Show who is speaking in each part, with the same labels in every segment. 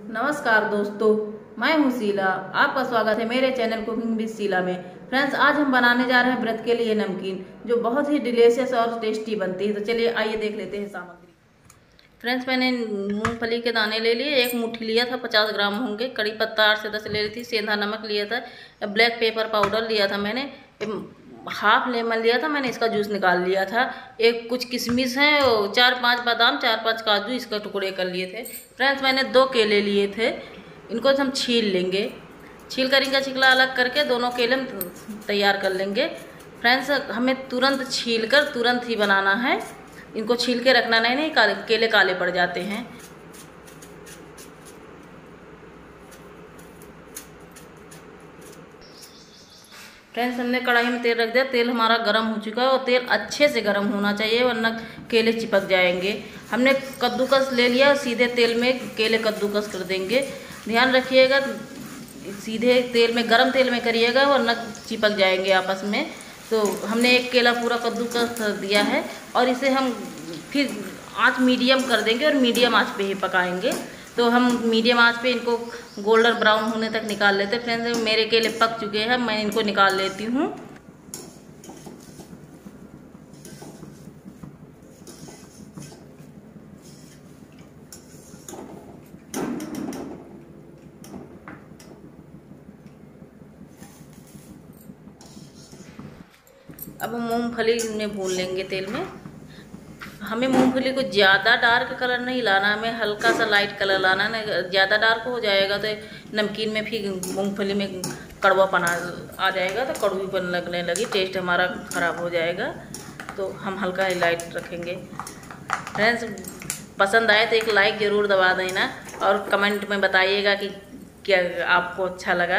Speaker 1: नमस्कार दोस्तों, मैं हूं शीला। आपका स्वागत है मेरे चैनल कुकिंग विद शीला में। फ्रेंड्स, आज हम बनाने जा रहे हैं व्रत के लिए नमकीन, जो बहुत ही डिलीशियस और टेस्टी बनती है। तो चलिए आइए देख लेते हैं सामग्री। फ्रेंड्स, मैंने मूंगफली के दाने ले लिए, एक मुट्ठी लिया था, 50 ग्राम होंगे। कड़ी पत्ता 8 से 10 ले ली थी। सेंधा नमक लिया था। ब्लैक पेपर पाउडर लिया था मैंने। हाफ लेमन लिया था मैंने, इसका जूस निकाल लिया था। एक कुछ किशमिश है, 4-5 बादाम, 4-5 काजू, इसका टुकड़े कर लिए थे। फ्रेंड्स, मैंने 2 केले लिए थे, इनको हम छील लेंगे। छील कर इनका छिकला अलग करके दोनों केले हम तैयार कर लेंगे। फ्रेंड्स, हमें तुरंत छील कर तुरंत ही बनाना है, इनको छील के रखना नहीं, केले काले पड़ जाते हैं। फ्रेंड्स, हमने कढ़ाई में तेल रख दिया। तेल हमारा गर्म हो चुका है और तेल अच्छे से गर्म होना चाहिए, वरना केले चिपक जाएंगे। हमने कद्दूकस ले लिया, सीधे तेल में केले कद्दूकस कर देंगे। ध्यान रखिएगा, सीधे तेल में, गर्म तेल में करिएगा, वरना चिपक जाएंगे आपस में। तो हमने एक केला पूरा कद्दूकस दिया है और इसे हम फिर आँच मीडियम कर देंगे और मीडियम आँच पे ही पकाएंगे। तो हम मीडियम आंच पे इनको गोल्डन ब्राउन होने तक निकाल लेते हैं। फ्रेंड्स, मेरे केले पक चुके हैं, मैं इनको निकाल लेती हूँ। अब हम मूंगफली में भून लेंगे तेल में। हमें मूंगफली को ज़्यादा डार्क कलर नहीं लाना, हमें हल्का सा लाइट कलर लाना है। ज़्यादा डार्क हो जाएगा तो नमकीन में फिर मूंगफली में कड़वापन आ जाएगा, तो कड़वीपन लगने लगी, टेस्ट हमारा ख़राब हो जाएगा। तो हम हल्का ही लाइट रखेंगे। फ्रेंड्स, पसंद आए तो एक लाइक ज़रूर दबा देना और कमेंट में बताइएगा कि क्या आपको अच्छा लगा।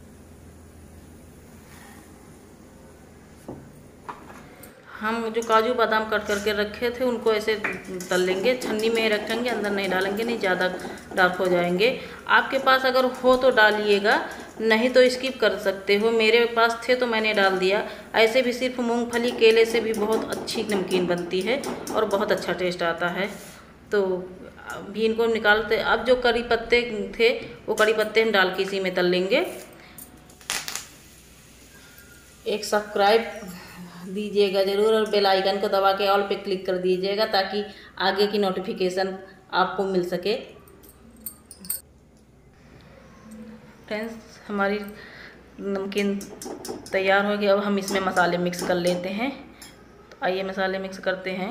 Speaker 1: हम जो काजू बादाम कट करके रखे थे उनको ऐसे तल लेंगे, छन्नी में रखेंगे, अंदर नहीं डालेंगे, नहीं ज़्यादा डार्क हो जाएंगे। आपके पास अगर हो तो डालिएगा, नहीं तो स्किप कर सकते हो। मेरे पास थे तो मैंने डाल दिया। ऐसे भी सिर्फ मूंगफली केले से भी बहुत अच्छी नमकीन बनती है और बहुत अच्छा टेस्ट आता है। तो अभी इनको निकालते। अब जो कड़ी पत्ते थे वो कड़ी पत्ते हम डाल के इसी में तल लेंगे। एक सब्सक्राइब दीजिएगा ज़रूर और बेल आइकन को दबा के ऑल पे क्लिक कर दीजिएगा, ताकि आगे की नोटिफिकेशन आपको मिल सके। फ्रेंड्स, हमारी नमकीन तैयार हो गई। अब हम इसमें मसाले मिक्स कर लेते हैं। तो आइए मसाले मिक्स करते हैं।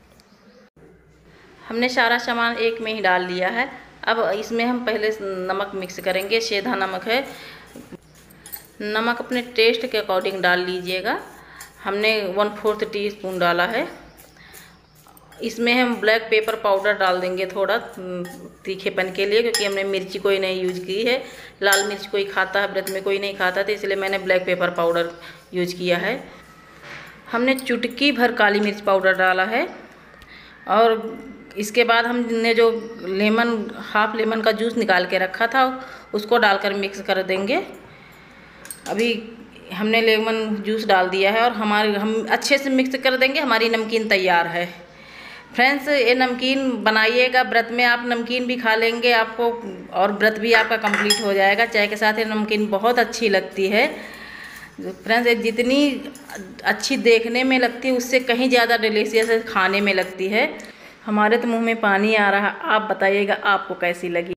Speaker 1: हमने सारा सामान एक में ही डाल लिया है। अब इसमें हम पहले नमक मिक्स करेंगे। सेंधा नमक है, नमक अपने टेस्ट के अकॉर्डिंग डाल लीजिएगा। हमने 1/4 टीस्पून डाला है। इसमें हम ब्लैक पेपर पाउडर डाल देंगे थोड़ा तीखेपन के लिए, क्योंकि हमने मिर्ची कोई नहीं यूज की है। लाल मिर्च कोई खाता है, व्रत में कोई नहीं खाता, तो इसलिए मैंने ब्लैक पेपर पाउडर यूज किया है। हमने चुटकी भर काली मिर्च पाउडर डाला है और इसके बाद हमने जो हाफ लेमन का जूस निकाल के रखा था उसको डालकर मिक्स कर देंगे। अभी हमने लेमन जूस डाल दिया है और हम अच्छे से मिक्स कर देंगे। हमारी नमकीन तैयार है। फ्रेंड्स, ये नमकीन बनाइएगा, व्रत में आप नमकीन भी खा लेंगे आपको, और व्रत भी आपका कंप्लीट हो जाएगा। चाय के साथ ये नमकीन बहुत अच्छी लगती है। फ्रेंड्स, जितनी अच्छी देखने में लगती है उससे कहीं ज़्यादा डिलीशियस खाने में लगती है। हमारे तो मुँह में पानी आ रहा। आप बताइएगा आपको कैसी लगी।